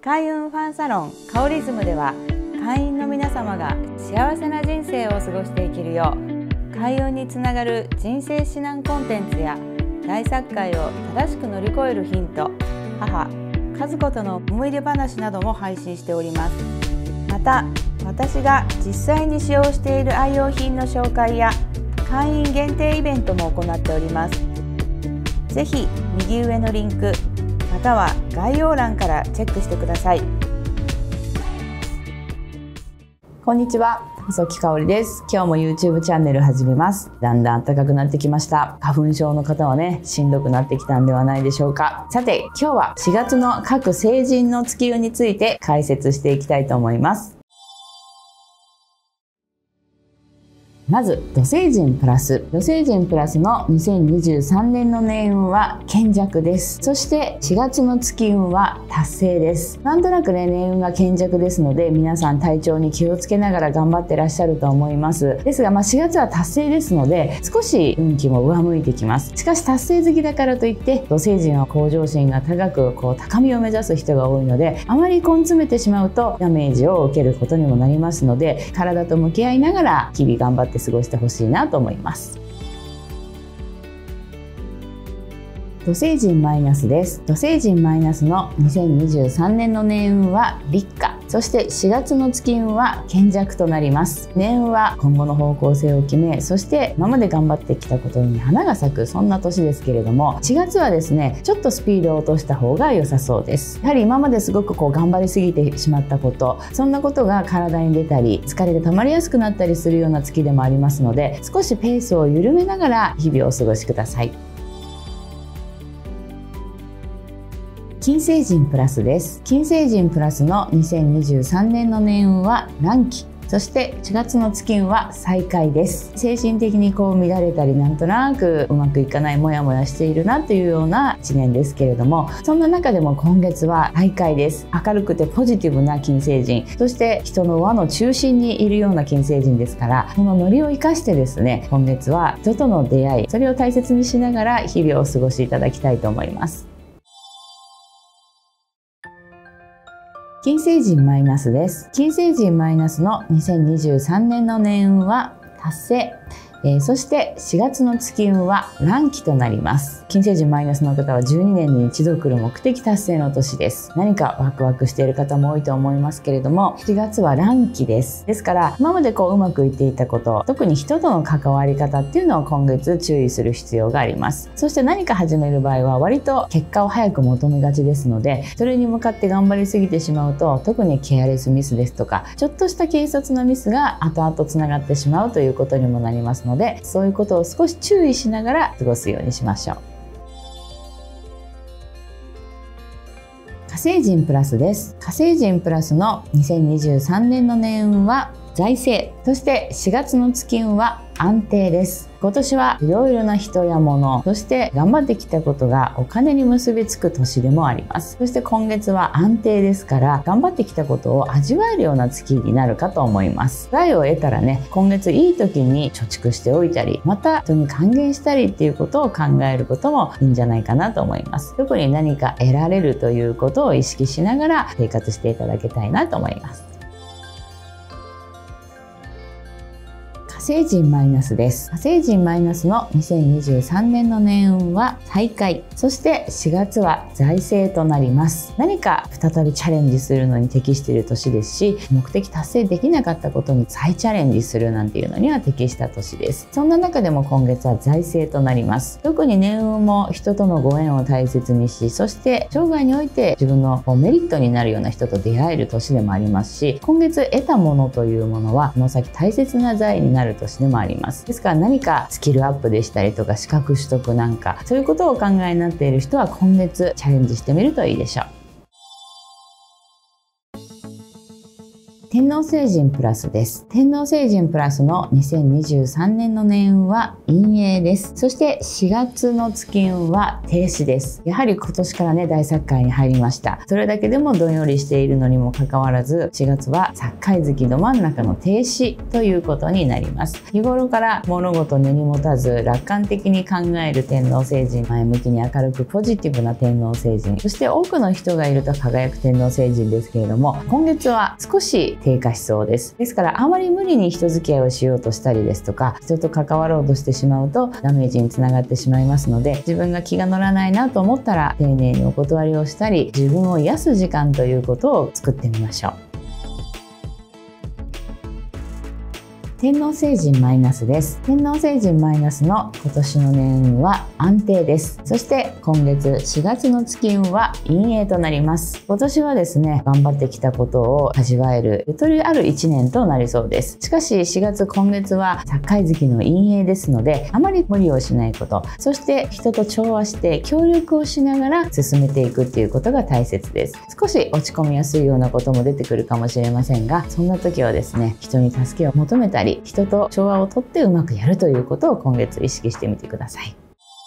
開運ファンサロンカオリズムでは、会員の皆様が幸せな人生を過ごしていけるよう、開運につながる人生指南コンテンツや大殺界を正しく乗り越えるヒント、母和子との思い出話なども配信しております。また、私が実際に使用している愛用品の紹介や会員限定イベントも行っております。ぜひ右上のリンクまたは概要欄からチェックしてください。こんにちは、細木かおりです。今日も YouTube チャンネル始めます。だんだん暖かくなってきました。花粉症の方はね、しんどくなってきたんではないでしょうか。さて、今日は4月の各星人の月運について解説していきたいと思います。まず土星人プラス。土星人プラスの2023年の年運は健弱です。そして4月の月運は達成です。なんとなくね、年運が健弱ですので、皆さん体調に気をつけながら頑張ってらっしゃると思います。ですが、4月は達成ですので、少し運気も上向いてきます。しかし達成好きだからといって土星人は向上心が高く、高みを目指す人が多いので、あまり根詰めてしまうとダメージを受けることにもなりますので、体と向き合いながら日々頑張って過ごしてほしいなと思います。土星人マイナスです。土星人マイナスの2023年の年運は立夏、そして4月の月運は健弱となります。年運は今後の方向性を決め、そして今まで頑張ってきたことに花が咲く、そんな年ですけれども、4月はですね、ちょっとスピードを落とした方が良さそうです。やはり今まですごく頑張りすぎてしまったこと、そんなことが体に出たり、疲れが溜まりやすくなったりするような月でもありますので、少しペースを緩めながら日々をお過ごしください。金星人プラスです。金星人プラスの2023年の年運は乱気、そして4月の月運は再開です。精神的に乱れたり、なんとなくうまくいかない、モヤモヤしているなというような1年ですけれども、そんな中でも今月は再開です。明るくてポジティブな金星人、そして人の輪の中心にいるような金星人ですから、このノリを生かしてですね、今月は人との出会い、それを大切にしながら日々をお過ごしいただきたいと思います。金星人マイナスです。金星人マイナスの2023年の年運は達成。そして4月の月運は乱気となります。金星人マイナスの方は12年に一度来る目的達成の年です。何かワクワクしている方も多いと思いますけれども、4月は乱気です。ですから今までうまくいっていたこと、特に人との関わり方っていうのを今月注意する必要があります。そして何か始める場合は割と結果を早く求めがちですので、それに向かって頑張りすぎてしまうと、特にケアレスミスですとか、ちょっとした軽率なミスが後々つながってしまうということにもなりますので、そういうことを少し注意しながら過ごすようにしましょう。火星人プラスです。火星人プラスの2023年の年運は財政、そして4月の月運は安定です。今年はいろいろな人や物、そして頑張ってきたことがお金に結びつく年でもあります。そして今月は安定ですから、頑張ってきたことを味わえるような月になるかと思います。財を得たらね、今月いい時に貯蓄しておいたり、また人に還元したりっていうことを考えることもいいんじゃないかなと思います。特に何か得られるということを意識しながら生活していただきたいなと思います。火星人マイナスです。火星人マイナスの2023年の年運は再開、そして4月は財政となります。何か再びチャレンジするのに適している年ですし、目的達成できなかったことに再チャレンジするなんていうのには適した年です。そんな中でも今月は財政となります。特に年運も人とのご縁を大切にし、そして生涯において自分のメリットになるような人と出会える年でもありますし、今月得たものというものはこの先大切な財になる年でもあります。ですから何かスキルアップでしたりとか資格取得なんか、そういうことをお考えになっている人は今月チャレンジしてみるといいでしょう。 天王星人プラスです。天王星人プラスの2023年の年運は陰影です。そして4月の月運は停止です。やはり今年からね、大殺界に入りました。それだけでもどんよりしているのにもかかわらず、4月は殺界月ど真ん中の停止ということになります。日頃から物事根に持たず楽観的に考える天王星人、前向きに明るくポジティブな天王星人、そして多くの人がいると輝く天王星人ですけれども、今月は少し低下しそうです。ですからあまり無理に人付き合いをしようとしたりですとか、人と関わろうとしてしまうとダメージにつながってしまいますので、自分が気が乗らないなと思ったら丁寧にお断りをしたり、自分を癒す時間ということを作ってみましょう。天王星人マイナスです。天王星人マイナスの今年の年運は安定です。そして今月4月の月運は陰影となります。今年はですね、頑張ってきたことを味わえるゆとりある1年となりそうです。しかし4月今月は殺界月の陰影ですので、あまり無理をしないこと、そして人と調和して協力をしながら進めていくっていうことが大切です。少し落ち込みやすいようなことも出てくるかもしれませんが、そんな時はですね、人に助けを求めたり、人と調和をとってうまくやるということを今月意識してみてください。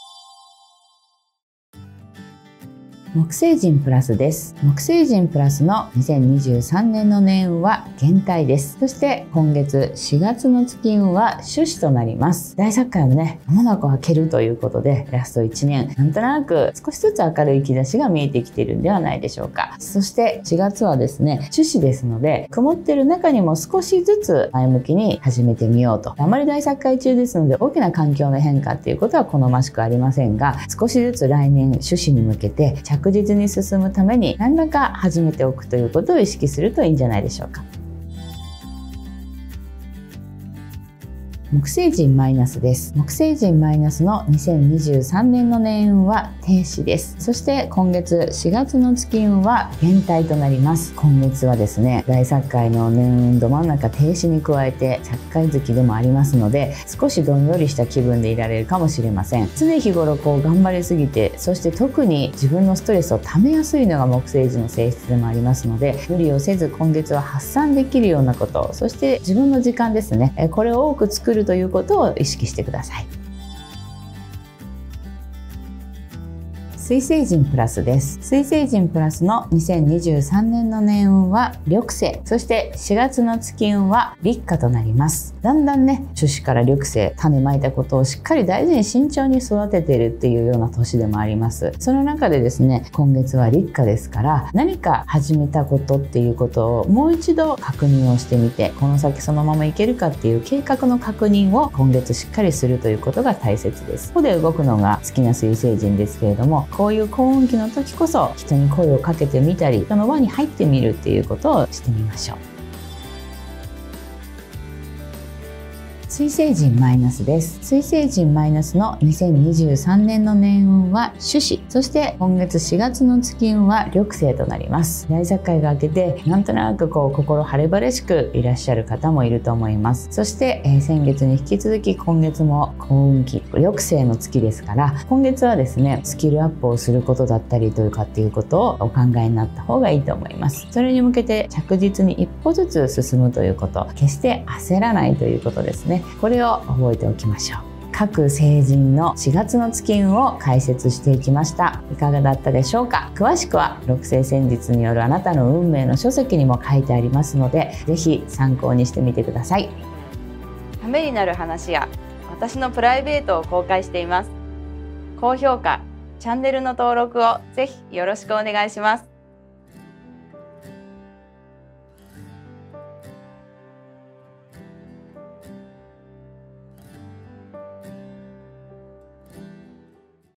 木星人プラスです。木星人プラスの2023年の年運は減退です。そして今月4月の月運は種子となります。大殺界もね、間もなく明けるということで、ラスト1年、なんとなく少しずつ明るい兆しが見えてきているんではないでしょうか。そして4月はですね、種子ですので、曇ってる中にも少しずつ前向きに始めてみようと。あまり大殺界中ですので、大きな環境の変化っていうことは好ましくありませんが、少しずつ来年種子に向けて着実に進むために何らか始めておくということを意識するといいんじゃないでしょうか。木星人マイナスです。木星人マイナスの2023年の年運は停止です。そして今月4月の月運は減退となります。今月はですね、大殺界の年運ど真ん中停止に加えて殺界月でもありますので、少しどんよりした気分でいられるかもしれません。常日頃頑張りすぎて、そして特に自分のストレスを溜めやすいのが木星人の性質でもありますので、無理をせず今月は発散できるようなこと、そして自分の時間ですね、これを多く作るということを意識してください。水星人プラスです。水星人プラスの2023年の年運は緑星、そして4月の月運は立夏となります。だんだんね、種子から緑星、種まいたことをしっかり大事に慎重に育てているっていうような年でもあります。その中でですね、今月は立夏ですから、何か始めたことっていうことをもう一度確認をしてみて、この先そのままいけるかっていう計画の確認を今月しっかりするということが大切です。ここで動くのが好きな水星人ですけれども、こういう幸運期の時こそ人に声をかけてみたり、人の輪に入ってみるっていうことをしてみましょう。水星人マイナスです。水星人マイナスの2023年の年運は種子、そして今月4月の月運は緑星となります。大殺界が明けて、なんとなく心晴れ晴れしくいらっしゃる方もいると思います。そして、先月に引き続き今月も幸運期、緑星の月ですから、今月はですね、スキルアップをすることだったりというかっていうことをお考えになった方がいいと思います。それに向けて着実に一歩ずつ進むということ、決して焦らないということですね。これを覚えておきましょう。各星人の4月の月運を解説していきました。いかがだったでしょうか。詳しくは六星占術によるあなたの運命の書籍にも書いてありますので、ぜひ参考にしてみてください。 ためになる話や私のプライベートを公開しています。高評価、チャンネルの登録をぜひよろしくお願いします。